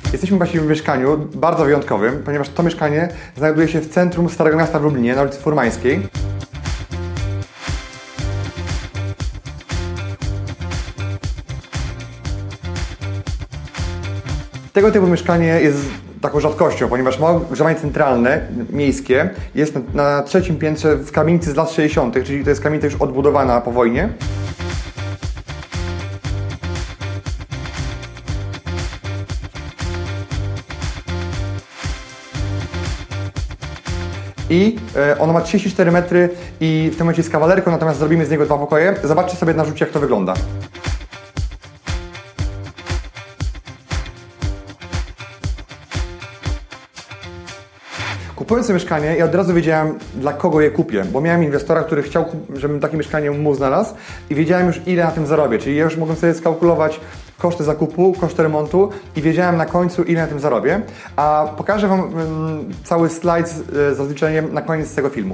Jesteśmy właśnie w mieszkaniu bardzo wyjątkowym, ponieważ to mieszkanie znajduje się w centrum Starego Miasta w Lublinie, na ulicy Furmańskiej. Tego typu mieszkanie jest taką rzadkością, ponieważ ma ogrzewanie centralne, miejskie, jest na trzecim piętrze w kamienicy z lat 60., czyli to jest kamienica już odbudowana po wojnie. I ono ma 34 metry i w tym momencie jest kawalerką, natomiast zrobimy z niego 2 pokoje. Zobaczcie sobie na rzucie, jak to wygląda. Kupując to mieszkanie, ja od razu wiedziałem, dla kogo je kupię, bo miałem inwestora, który chciał, żebym takie mieszkanie mu znalazł i wiedziałem już, ile na tym zarobię, czyli ja już mogłem sobie skalkulować koszty zakupu, koszty remontu i wiedziałem na końcu, ile na tym zarobię, a pokażę Wam cały slajd z rozliczeniem na koniec tego filmu.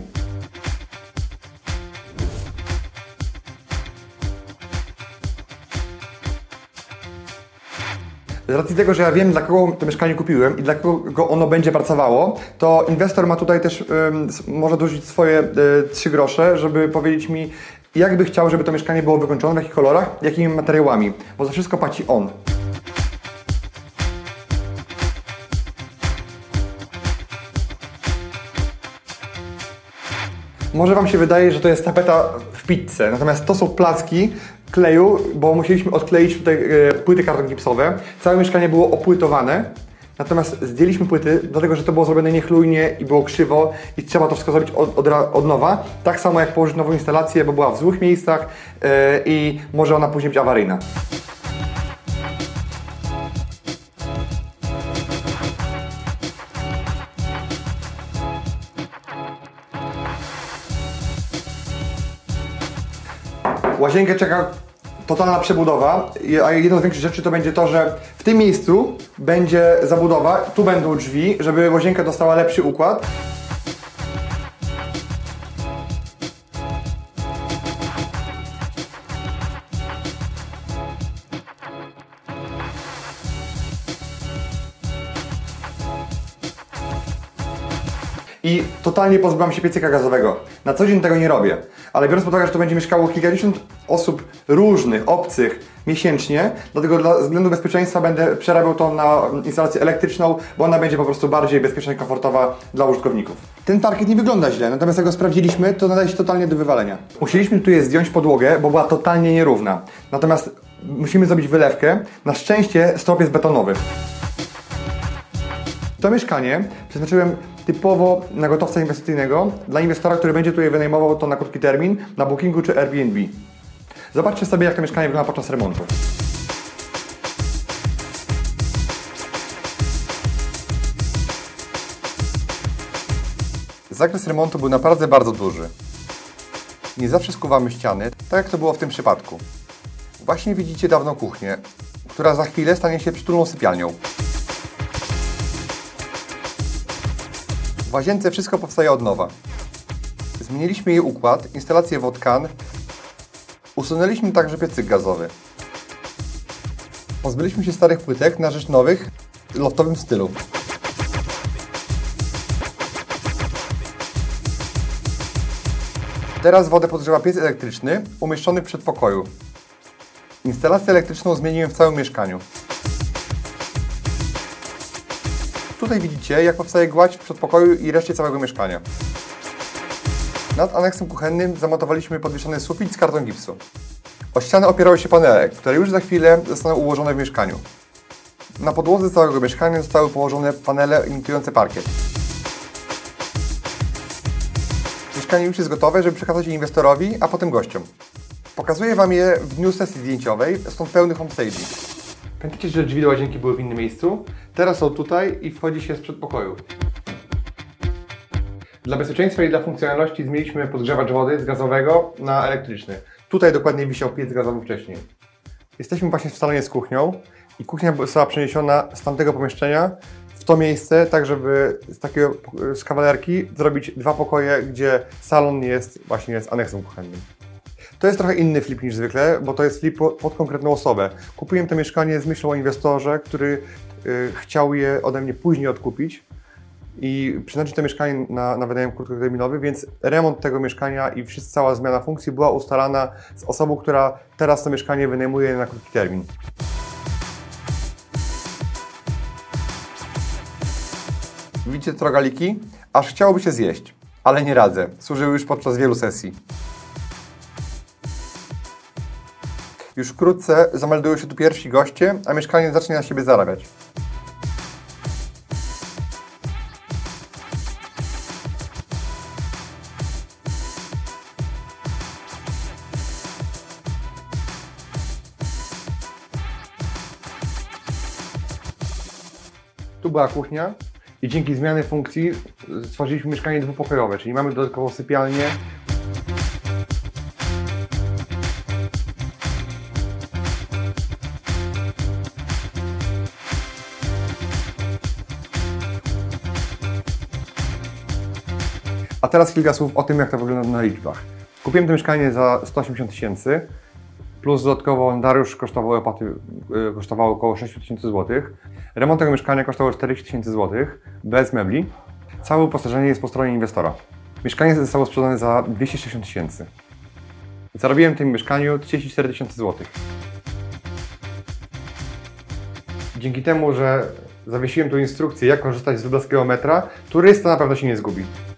Z racji tego, że ja wiem, dla kogo to mieszkanie kupiłem i dla kogo ono będzie pracowało, to inwestor ma tutaj też, może dorzucić swoje 3 grosze, żeby powiedzieć mi, jak by chciał, żeby to mieszkanie było wykończone, w jakich kolorach, jakimi materiałami, bo za wszystko płaci on. Może Wam się wydaje, że to jest tapeta w pizzę, natomiast to są placki kleju, bo musieliśmy odkleić tutaj płyty karton gipsowe. Całe mieszkanie było opłytowane, natomiast zdjęliśmy płyty, dlatego że to było zrobione niechlujnie i było krzywo i trzeba to wszystko zrobić od nowa. Tak samo jak położyć nową instalację, bo była w złych miejscach i może ona później być awaryjna. Łazienkę czeka totalna przebudowa, a jedną z większych rzeczy to będzie to, że w tym miejscu będzie zabudowa, tu będą drzwi, żeby łazienka dostała lepszy układ. I totalnie pozbyłam się piecyka gazowego. Na co dzień tego nie robię, ale biorąc pod uwagę, że to będzie mieszkało kilkadziesiąt osób różnych, obcych miesięcznie, dlatego dla względu bezpieczeństwa będę przerabiał to na instalację elektryczną, bo ona będzie po prostu bardziej bezpieczna i komfortowa dla użytkowników. Ten parkiet nie wygląda źle, natomiast jak go sprawdziliśmy, to nadaje się totalnie do wywalenia. Musieliśmy tu zdjąć podłogę, bo była totalnie nierówna. Natomiast musimy zrobić wylewkę. Na szczęście strop jest betonowy. To mieszkanie przeznaczyłem typowo na gotowca inwestycyjnego dla inwestora, który będzie tutaj wynajmował to na krótki termin, na Bookingu czy Airbnb. Zobaczcie sobie, jak to mieszkanie wygląda podczas remontu. Zakres remontu był naprawdę bardzo duży. Nie zawsze skuwamy ściany, tak jak to było w tym przypadku. Właśnie widzicie dawną kuchnię, która za chwilę stanie się przytulną sypialnią. W łazience wszystko powstaje od nowa. Zmieniliśmy jej układ, instalację wodkan, usunęliśmy także piecyk gazowy. Pozbyliśmy się starych płytek na rzecz nowych w loftowym stylu. Teraz wodę podgrzewa piec elektryczny umieszczony w przedpokoju. Instalację elektryczną zmieniłem w całym mieszkaniu. Tutaj widzicie, jak powstaje gładź w przedpokoju i reszcie całego mieszkania. Nad aneksem kuchennym zamontowaliśmy podwieszony sufit z karton gipsu. O ścianę opierały się panele, które już za chwilę zostaną ułożone w mieszkaniu. Na podłodze całego mieszkania zostały położone panele imitujące parkiet. Mieszkanie już jest gotowe, żeby przekazać je inwestorowi, a potem gościom. Pokazuję Wam je w dniu sesji zdjęciowej, stąd pełny homestaging. Pamiętacie, że drzwi do łazienki były w innym miejscu? Teraz są tutaj i wchodzi się z przedpokoju. Dla bezpieczeństwa i dla funkcjonalności zmieniliśmy podgrzewacz wody z gazowego na elektryczny. Tutaj dokładnie wisiał piec gazowy wcześniej. Jesteśmy właśnie w salonie z kuchnią i kuchnia została przeniesiona z tamtego pomieszczenia w to miejsce, tak żeby z kawalerki zrobić 2 pokoje, gdzie salon jest właśnie z aneksem kuchennym. To jest trochę inny flip niż zwykle, bo to jest flip pod konkretną osobę. Kupiłem to mieszkanie z myślą o inwestorze, który chciał je ode mnie później odkupić i przeznaczyć to mieszkanie na wynajem krótkoterminowy, więc remont tego mieszkania i cała zmiana funkcji była ustalana z osobą, która teraz to mieszkanie wynajmuje na krótki termin. Widzicie te rogaliki? Aż chciałoby się zjeść, ale nie radzę. Służyły już podczas wielu sesji. Już wkrótce zameldują się tu pierwsi goście, a mieszkanie zacznie na siebie zarabiać. Tu była kuchnia i dzięki zmianie funkcji stworzyliśmy mieszkanie dwupokojowe, czyli mamy dodatkową sypialnię. A teraz kilka słów o tym, jak to wygląda na liczbach. Kupiłem to mieszkanie za 180 000, plus dodatkowo notariusz kosztował około 6 000 złotych. Remont tego mieszkania kosztował 40 000 złotych, bez mebli. Całe uposażenie jest po stronie inwestora. Mieszkanie zostało sprzedane za 260 000. Zarobiłem w tym mieszkaniu 34 000 złotych. Dzięki temu, że zawiesiłem tu instrukcję, jak korzystać z lubelskiego metra, turysta na pewno się nie zgubi.